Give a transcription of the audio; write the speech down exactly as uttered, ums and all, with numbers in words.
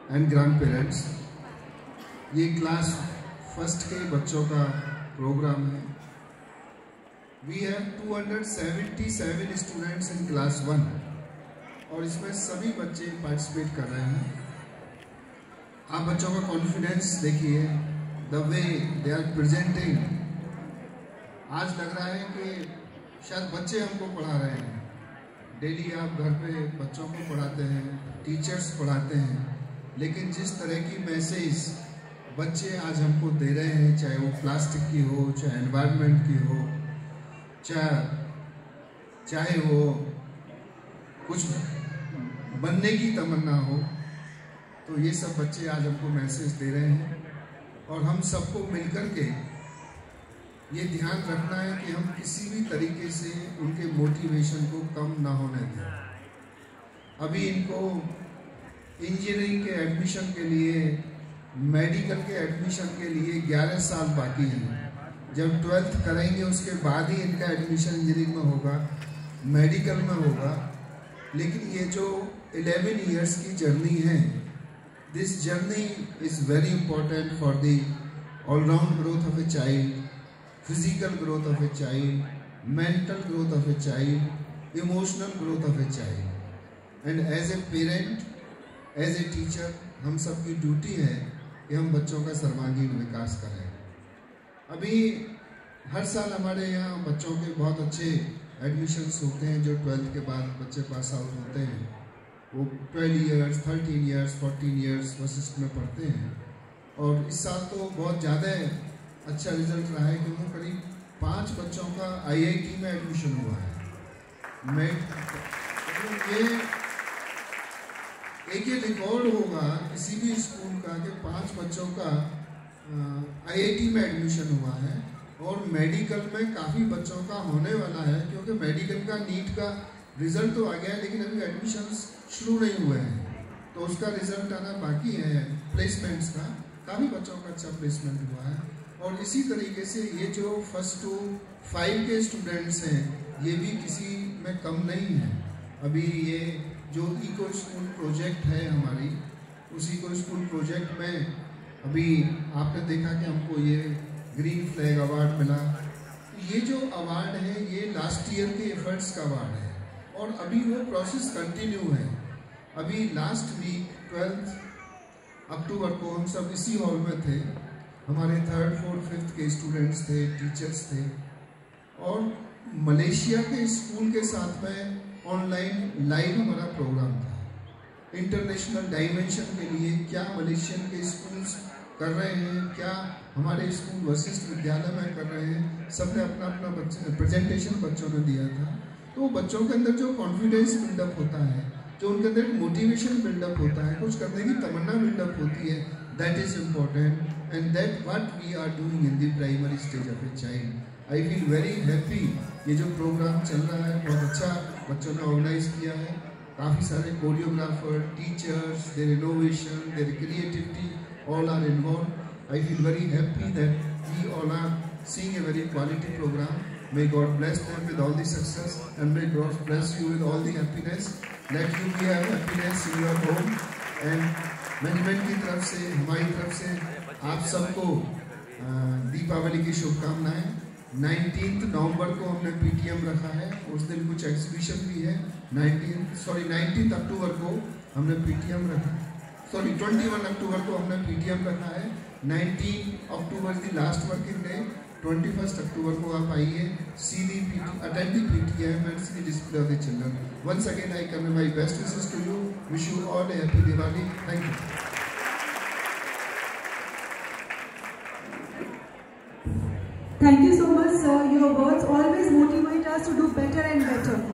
And grand parents, ये class first के बच्चों का प्रोग्राम है। We have two hundred seventy seven students in class one और इसमें सभी बच्चे पार्टिसिपेट कर रहे हैं। आप बच्चों का कॉन्फिडेंस देखिए, the way they are presenting. आज लग रहा है कि शायद बच्चे हमको पढ़ा रहे हैं। डेली आप घर पे बच्चों को पढ़ाते हैं, टीचर्स पढ़ाते हैं, लेकिन जिस तरह की मैसेज बच्चे आज हमको दे रहे हैं, चाहे वो प्लास्टिक की हो, चाहे एनवायरनमेंट की हो, चाहे चाहे वो कुछ बनने की तमन्ना हो, तो ये सब बच्चे आज हमको मैसेज दे रहे हैं। और हम सबको मिलकर के ये ध्यान रखना है कि हम किसी भी तरीके से उनके मोटिवेशन को कम ना होने दें। अभी इनको इंजीनियरिंग के एडमिशन के लिए, मेडिकल के एडमिशन के लिए ग्यारह साल बाकी हैं। जब ट्वेल्थ करेंगे उसके बाद ही इनका एडमिशन इंजीनियरिंग में होगा, मेडिकल में होगा। लेकिन ये जो इलेवन इयर्स की जर्नी है, this journey is very important for the all round growth of a child, physical growth of a child, mental growth of a child, emotional growth of a child. And as a parent, as a teacher, हम सबकी duty है कि हम बच्चों का सर्वांगीण विकास करें। अभी हर साल हमारे यहाँ बच्चों के बहुत अच्छे एडमिशन्स होते हैं। जो ट्वेल्थ के बाद बच्चे पास आउट होते हैं, वो twelve years, thirteen years, fourteen years Vashishtha में पढ़ते हैं। और इस साल तो बहुत ज़्यादा अच्छा रिजल्ट रहा है क्योंकि करीब पाँच बच्चों का आईआईटी में एडमिशन हुआ है। मैं ये एक ये रिकॉर्ड होगा किसी भी स्कूल का कि पाँच बच्चों का आईआईटी में एडमिशन हुआ है। और मेडिकल में काफ़ी बच्चों का होने वाला है, क्योंकि मेडिकल का नीट का रिज़ल्ट तो आ गया है, लेकिन अभी एडमिशन्स शुरू नहीं हुए हैं, तो उसका रिज़ल्ट आना बाकी है। प्लेसमेंट्स का काफ़ी बच्चों का अच्छा प्लेसमेंट हुआ है। और इसी तरीके से ये जो फर्स्ट टू फाइव के स्टूडेंट्स हैं, ये भी किसी में कम नहीं है। अभी ये जो इको स्कूल प्रोजेक्ट है हमारी, उस इको स्कूल प्रोजेक्ट में अभी आपने देखा कि हमको ये ग्रीन फ्लैग अवार्ड मिला। ये जो अवार्ड है ये लास्ट ईयर के एफर्ट्स का अवार्ड है और अभी वो प्रोसेस कंटिन्यू है। अभी लास्ट वीक ट्वेल्थ अक्टूबर को हम सब इसी हॉल में थे। हमारे थर्ड फोर्थ फिफ्थ के स्टूडेंट्स थे, टीचर्स थे, और मलेशिया के स्कूल के साथ में ऑनलाइन लाइव हमारा प्रोग्राम था। इंटरनेशनल डायमेंशन के लिए क्या मलेशियन के स्कूल्स कर रहे हैं, क्या हमारे स्कूल वशिष्ठ विद्यालय में कर रहे हैं, सबने अपना अपना बच्चे प्रेजेंटेशन बच्चों ने दिया था। तो बच्चों के अंदर जो कॉन्फिडेंस बिल्डअप होता है, जो उनके अंदर मोटिवेशन बिल्डअप होता है, कुछ करने की तमन्ना बिल्डअप होती है, that is important and that what we are doing in the primary stage of a child. I feel very happy। ये जो प्रोग्राम चल रहा है बहुत अच्छा बच्चों ने ऑर्गेनाइज किया है। काफ़ी सारे choreographer, teachers, their innovation, their creativity all are involved. I feel very happy that we all are seeing a very quality program. May God bless them with all the success and may God bless you with all the happiness. Let you be have happiness in your home। and management की तरफ से, हमारी तरफ से आप सबको दीपावली की शुभकामनाएं। नाइनटीन्थ नवंबर को हमने पीटीएम रखा है, उस दिन कुछ एग्जीबिशन भी है। नाइनटीन सॉरी नाइनटीन्थ अक्टूबर को हमने पीटीएम रखा, सॉरी ट्वेंटी वन अक्टूबर को हमने पीटीएम रखा है। Nineteen October the last working day, twenty first October को आप आइए, see the attend the PTM and see the display of the children. Once again I convey my best wishes to you, wish you all a happy Diwali. Thank you. Thank you so much, sir. Your words always motivate us to do better and better.